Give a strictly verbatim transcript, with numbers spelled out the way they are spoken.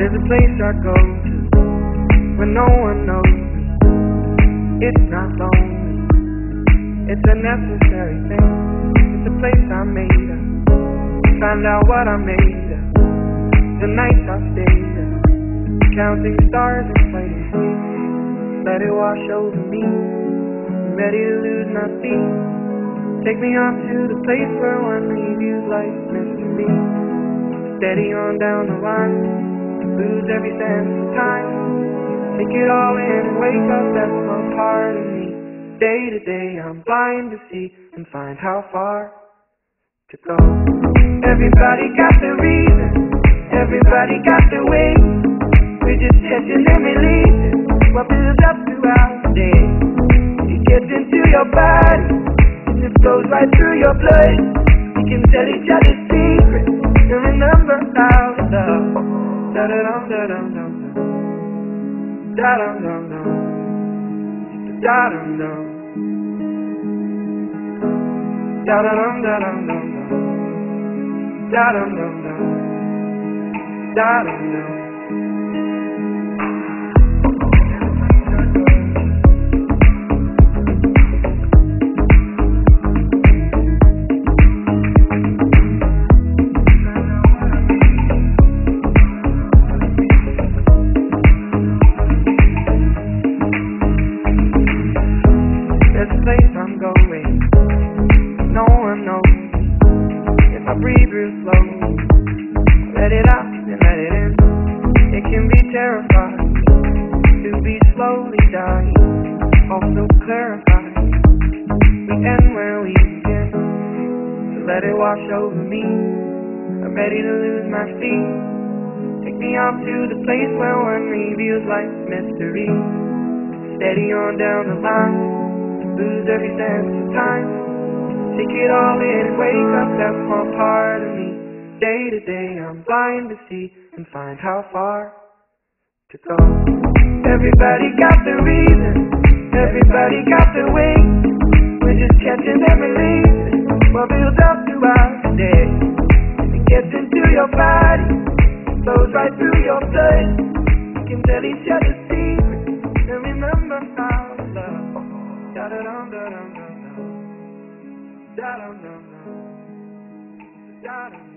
There's a place I go to when no one knows me. It's not lonely, it's a necessary thing. It's a place I made up, find out what I made up. The nights I stayed up, counting stars and playing sleep. Let it wash over me, I'm ready to lose my feet. Take me off to the place where one reviews life mystery. Steady on down the line, lose every sense of time. Take it all in and wake up, that's one part of me. Day to day I'm blind to see and find how far to go. Everybody got the reason, everybody got the way. We're just catching and releasing what builds up throughout the day. It gets into your body, it goes right through your blood. We can tell each other secrets and remember how to love. Da da dum da dum dum da dum dum dum da dum dum da dum da dum dum da dum dum dum da dum dum. I'm going, no one knows if I breathe real slow, let it out and let it in. It can be terrifying to be slowly dying, also clarifying we end where we begin. So let it wash over me, I'm ready to lose my feet. Take me out to the place where one reveals life's mystery. Steady on down the line, lose every sense of time. Take it all in and wake up, that's one part of me. Day to day I'm blind to see and find how far to go. Everybody got the reason, everybody got the way. We're just catching and releasing what builds up throughout the day. It gets into your body, it flows right through your blood. We can tell each other secrets and remember how to love. Da da dum da dum dum dum da dum dum dum da dum.